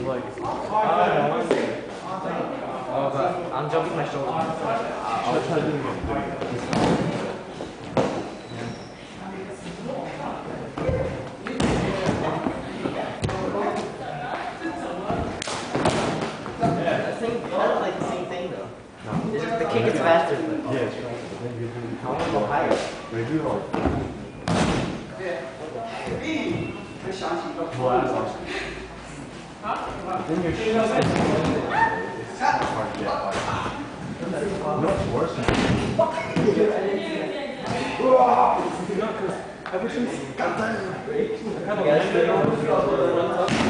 like, oh, but I'm jumping my shoulder. I'll try doing it. That thing kind of like the same thing though. No. It's just the kick is faster. Yeah, it's faster. But then you do. I want to go higher. They do like. Then your shoes it's hard to get like. No, it's worse. Ever since got that, I had a